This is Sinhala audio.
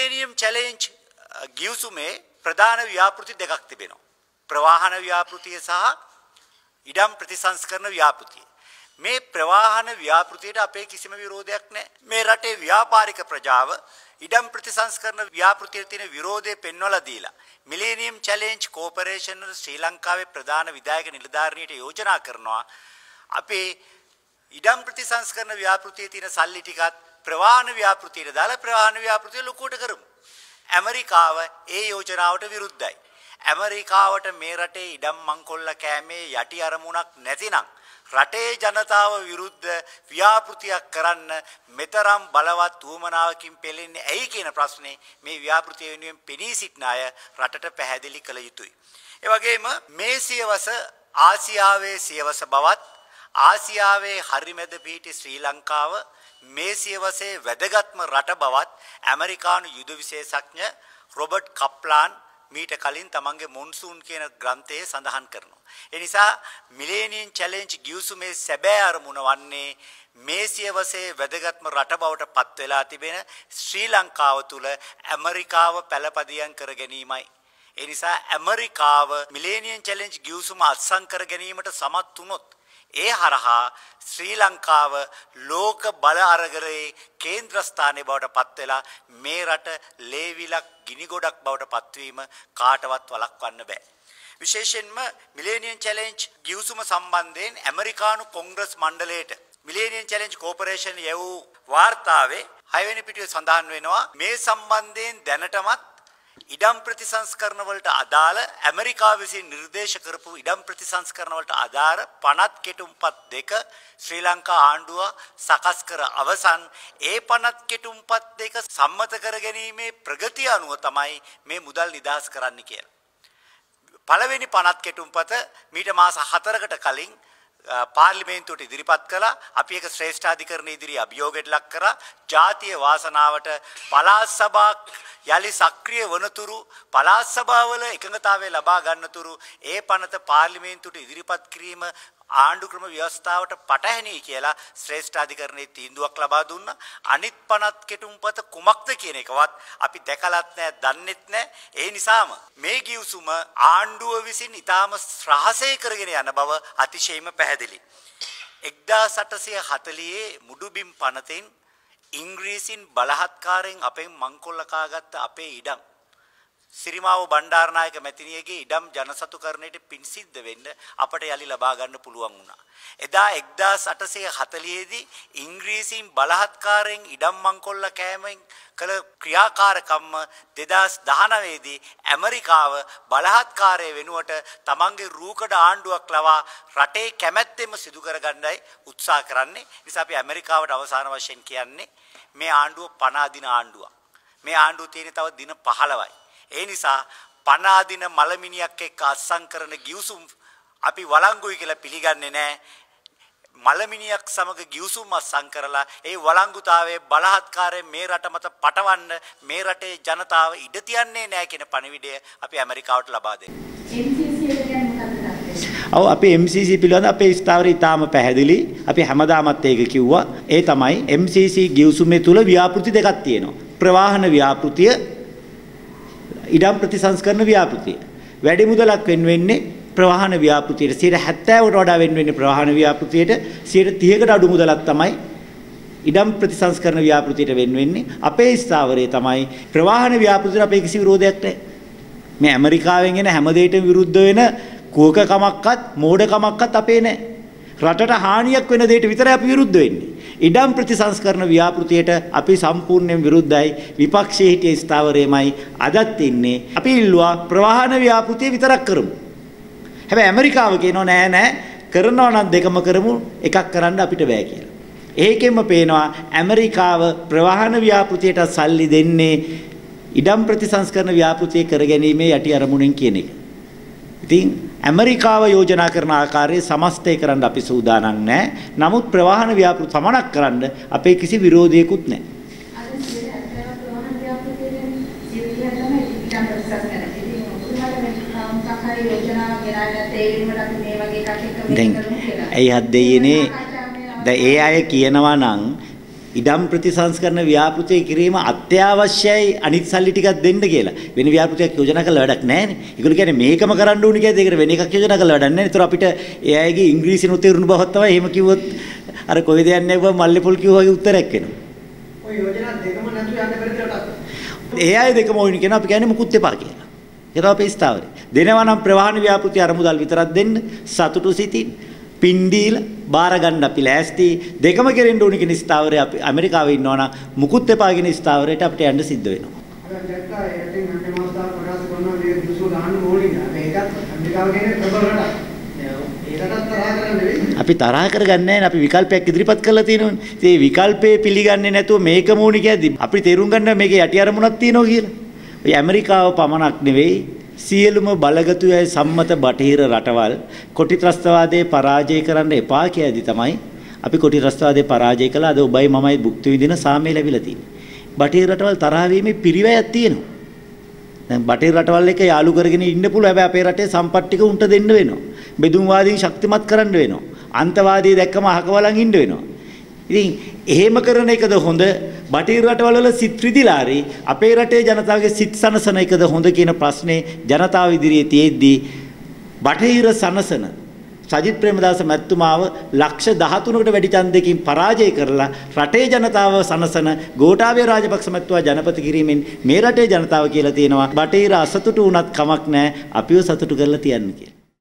මිලේනියම් චැලෙන්ජ් ගිවිසුමේ ප්‍රධාන ව්‍යාපෘති දෙකක් තිබෙනවා. ප්‍රවාහන ව්‍යාපෘතිය සහ ඉඩම් ප්‍රතිසංස්කරණ ව්‍යාපෘතිය. මේ ප්‍රවාහන ව්‍යාපෘතියට අපේ කිසිම විරෝධයක් නැහැ. මේ රටේ ව්‍යාපාරික ප්‍රජාව ඉඩම් ප්‍රතිසංස්කරණ ව්‍යාපෘතියට තියෙන විරෝධය පෙන්වලා දීලා මිලේනියම් චැලෙන්ජ් කෝපරේෂන් ශ්‍රී ලංකාවේ ප්‍රධාන විධායක නිලධාරිනියට යෝජනා කරනවා අපේ ඉඩම් ප්‍රතිසංස්කරණ ව්‍යාපෘතියේ තියෙන සල්ලි ටිකත් ප්‍රවාහන ව්‍යාපෘතියට දාලා ප්‍රවාහන ව්‍යාපෘතිය ලොකුවට කරමු. ඇමරිකාව ඒ යෝජනාවට විරුද්ධයි. ඇමරිකාවට මේ රටේ ඉඩම් මංකොල්ල කෑමේ යටි අරමුණක් නැතිනම් රටේ ජනතාව විරුද්ධ ව්‍යාපෘතියක් කරන්න මෙතරම් බලවත් උවමනාවකින් පෙළෙන්නේ ඇයි කියන ප්‍රශ්නේ මේ ව්‍යාපෘතිය වෙනුවෙන් පෙනී සිටින අය රටට පැහැදිලි කළ යුතුයි. ඒ වගේම මේ සියවස ආසියාවේ සියවස බවත් ආසියාවේ හරිමැද පිහිටි ශ්‍රී ලංකාව මේ සියවසේ වැදගත්ම රට බවත් ඇමරිකානු යුද විශේෂඥ රොබර්ට් කප්ලාන් මීට කලින් තමන්ගේ මොන්සූන් කියන ග්‍රන්ථයේ සඳහන් කරනවා. ඒ නිසා මිලේනියම් චැලෙන්ජ් ගිවිසුමේ සැබෑ අරමුණ වන්නේ මේ සියවසේ වැදගත්ම රට බවට පත් වෙලා තිබෙන ශ්‍රී ලංකාව තුල ඇමරිකාව පළපදියම් කර ගැනීමයි. ඒ නිසා ඇමරිකාව මිලේනියම් චැලෙන්ජ් ගිවිසුම අත්සන් කර ගැනීමට සමත් වුණොත් ඒ හරහා ශ්‍රී ලංකාව ලෝක බල අරගලයේ කේන්ද්‍රස්ථානයේ බවට පත් වෙලා මේ රට ලේවිලක් ගිනි ගොඩක් බවට පත්වීම කාටවත් වළක්වන්න බෑ. විශේෂයෙන්ම මිලේනියම් චැලෙන්ජ් ගිවිසුම සම්බන්ධයෙන් ඇමරිකානු කොංග්‍රස් මණ්ඩලයට මිලේනියම් චැලෙන්ජ් කෝපරේෂන් යවූ වාර්තාවේ 6 වෙනි පිටුවේ සඳහන් වෙනවා මේ සම්බන්ධයෙන් දැනටමත් ඉඩම් ප්‍රතිසංස්කරණ වලට අදාළ ඇමරිකාව විසින් නිර්දේශ කරපු ඉඩම් ප්‍රතිසංස්කරණ වලට අදාළ පනත් කෙටුම්පත් දෙක ශ්‍රී ලංකා ආණ්ඩුව සකස් කර අවසන් ඒ පනත් කෙටුම්පත් දෙක සම්මත කර ගැනීමේ ප්‍රගතිය අනුව තමයි මේ මුදල් නිදහස් කරන්න කියලා. පළවෙනි පනත් කෙටුම්පත මීට මාස 4කට කලින් පාර්ලිමේන්තුවට ඉදිරිපත් කළා. අපි ඒක ශ්‍රේෂ්ඨාධිකරණ ඉදිරියේ අභියෝගයට ලක් කරා. ජාතිය වාසනාවට පළාත් සභා යලි සක්‍රිය වනතුරු පළාත් සභාවල එකඟතාවය ලබා ගන්නතුරු ඒ පනත පාර්ලිමේන්තුවට ඉදිරිපත් කිරීම ආණ්ඩු ක්‍රම ව්‍යවස්ථාවට පටහැනි කියලා ශ්‍රේෂ්ඨාධිකරණයේ තීන්දුවක් ලබා දුන්නා. අනිත් පනත් කෙටුම්පත කුමක්ද කියන එකවත් අපි දැකලත් නැහැ, දන්නෙත් නැහැ. ඒ නිසාම මේ ගිවිසුම ආණ්ඩුව විසින් ඊටාම රහසේ කරගෙන යන බව අතිශයින්ම පැහැදිලි. 1840 මුඩුබිම් පනතෙන් ඉංග්‍රීසින් බලහත්කාරයෙන් අපෙන් මංකොල්ල කාගත්ත අපේ ඉඩම් සිරිමාව බණ්ඩාරනායක මැතිණියගේ ඉඩම් ජනසතුකරණයට පින් සිද්ධ වෙන්න අපට යලි ලබා ගන්න පුළුවන් වුණා. එදා 1840 දී ඉංග්‍රීසින් බලහත්කාරයෙන් ඉඩම් මංකොල්ල කෑමෙන් කළ ක්‍රියාකාරකම්ම 2019 දී ඇමරිකාව බලහත්කාරය වෙනුවට තමන්ගේ රූකඩ ආණ්ඩුවක් ලවා රටේ කැමැත්තෙන්ම සිදු කරගන්නයි උත්සාහ කරන්නේ. නිසා අපි ඇමරිකාවට අවසාන වශයෙන් කියන්නේ මේ ආණ්ඩුව පණ අදින ආණ්ඩුවක්. මේ ආණ්ඩුව තියෙන තව දින 15යි. ඒ නිසා පණ අදින මලමිනියක් එක්ක අත්සන් කරන ගිවිසුම් අපි වළංගුයි කියලා පිළිගන්නේ නැහැ. මලමිනියක් සමග ගිවිසුම් අත්සන් කරලා ඒ වළංගුතාවයේ බලහත්කාරයෙන් මේ රට මත පටවන්න මේ රටේ ජනතාව ඉඩ තියන්නේ නැහැ කියන පණිවිඩය අපි ඇමරිකාවට ලබා දෙනවා. ඔව් අපි MCC පිළිබඳ අපේ ස්ථාවරය ඉතාම පැහැදිලි. අපි හැමදාමත් ඒක කිව්වා. ඒ තමයි MCC ගිවිසුමේ තුල ව්‍යාපෘති දෙකක් තියෙනවා. ප්‍රවාහන ව්‍යාපෘතිය, ඉඩම් ප්‍රතිසංස්කරණ ව්‍යාපෘතිය. වැඩි මුදලක් වෙන්නේ ප්‍රවාහන ව්‍යාපෘතියට 70කට වඩා වෙන්නේ ප්‍රවාහන ව්‍යාපෘතියට 30කට අඩු මුදලක් තමයි ඉඩම් ප්‍රතිසංස්කරණ ව්‍යාපෘතියට වෙන්නේ. අපේ ස්ථාවරය තමයි ප්‍රවාහන ව්‍යාපෘතියට අපේ කිසි විරෝධයක් නැහැ. මේ ඇමරිකාවෙන් එන හැම දෙයකටම විරුද්ධ වෙන කෝකකමක්වත් මෝඩකමක්වත් අපේ නැහැ. රටට හානියක් වෙන දෙයට විතරයි අපි විරුද්ධ වෙන්නේ. ඉඩම් ප්‍රතිසංස්කරණ ව්‍යාපෘතියට අපි සම්පූර්ණයෙන් විරුද්ධයි. විපක්ෂයේ හිටිය ස්ථාවරයමයි අදත් ඉන්නේ. අපි ඉල්ලුවා ප්‍රවාහන ව්‍යාපෘතිය විතරක් කරමු. හැබැයි ඇමරිකාව කියනවා නෑ කරනවා නම් දෙකම කරමු, එකක් කරන්න අපිට බෑ කියලා. ඒකෙන්ම පේනවා ඇමරිකාව ප්‍රවාහන ව්‍යාපෘතියට සල්ලි දෙන්නේ ඉඩම් ප්‍රතිසංස්කරණ ව්‍යාපෘතිය කරගැනීමේ යටි අරමුණෙන් කියන එක. ඉතින් ඇමරිකාව යෝජනා කරන ආකාරයේ සමස්තය කරන්න අපි සූදානම් නැහැ. නමුත් ප්‍රවාහන ව්‍යාපෘති සමනක් කරන්න අපේ කිසි විරෝධයකුත් නැහැ. දැන් ඇයි හත් දෙයනේ දැන් ඒ අය කියනවා නම් ඉඩම් ප්‍රතිසංස්කරණ ව්‍යාපෘතිය කිරීම අත්‍යවශ්‍යයි අනිත් සල්ලි ටිකක් දෙන්න කියලා. වෙන ව්‍යාපෘතියක් යෝජනා කළා වැඩක් නැහැ නේ. ඒගොල්ලෝ කියන්නේ මේකම කරන්න ඕනේ කියලා. ඒකට වෙන එකක් යෝජනා කළා වැඩක් නැහැ. ඒතර අපිට ඒ අයගේ ඉංග්‍රීසි නොතේරුණු බවක් තමයි එහෙම කිව්වොත් අර කොයිද යන්නේ වුණා මල්ලේපොල් කිව්වා වගේ උත්තරයක් එනවා. ඔය යෝජනා දෙකම නැතුව යන්න බැරි රටක්. ඒ අය දෙකම ඕනේ කියන අපි කියන්නේ මුකුත් එපා කියලා. ඒක තමයි අපේ ස්ථාවරය. දෙනවා නම් ප්‍රවාහන ව්‍යාපෘතිය අරමුදල් විතරක් දෙන්න සතුටු සිතින් පින්ඩීල බාර ගන්න අපි ලෑස්ති. දෙකම කෙරෙන්න ඕනේ කියන ස්ථාවරය අපි ඇමරිකාවේ ඉන්නවා නම් මුකුත් එපා කියන ස්ථාවරයට අපිට යන්න සිද්ධ වෙනවා. දැක්කා ඒකෙන් අන්තිම අවස්ථාව ප්‍රකාශ කරනවා මේ දුසු දාන්න ඕනේ නෑ. ඒකත් ඇමරිකාව කියන්නේ ප්‍රබල රටක්. ඒකටත් තරහ කරන්නේ නෙවෙයි. අපි තරහ කරගන්නේ නැහැ. අපි විකල්පයක් ඉදිරිපත් කරලා තියෙනවනේ. ඉතින් මේ විකල්පේ පිළිගන්නේ නැතුව මේකම ඕනේ කියද්දි අපි තේරුම් ගන්න මේකේ යටි අරමුණක් තියෙනවා කියලා. ඔය ඇමරිකාව පමණක් නෙවෙයි සියලුම බලගතු අය සම්මත බටහිර රටවල් කොටි ත්‍රස්තවාදයේ පරාජය කරන්න එපා කියද්දි තමයි අපි කොටි ත්‍රස්තවාදයේ පරාජය කළා. අද ඔබයි මමයි භුක්ති විඳින සාමය ලැබිලා තියෙන්නේ. බටහිර රටවල් තරහ වීමේ පිරිවැයක් තියෙනවා. දැන් බටහිර රටවල් එක්ක යාළු කරගෙන ඉන්න පුළුවන්. හැබැයි අපේ රටේ සම්පත් ටික උන්ට දෙන්න වෙනවා. බෙදුම්වාදීන් ශක්තිමත් කරන්න වෙනවා. අන්තවාදී දැක්කම අහක බලන් ඉන්න වෙනවා. ඉතින් එහෙම කරන එකද හොඳ? බටහිර රටවල වල සිත් රිදිලාරි අපේ රටේ ජනතාවගේ සිත් සනසන එකද හොඳ කියන ප්‍රශ්නේ ජනතාව ඉදිරියේ තියෙද්දී බටහිර සනසන සජිත් ප්‍රේමදාස මැතිතුමාව ලක්ෂ 13කට වැඩි ඡන්දයකින් පරාජය කරලා රටේ ජනතාව සනසන ගෝඨාභය රාජපක්ෂ මැතිතුමා ජනපති කිරීමෙන් මේ රටේ ජනතාව කියලා තියෙනවා බටහිර අසතුටු වුණත් කමක් නැහැ අපිව සතුටු කරලා තියන්න කියලා.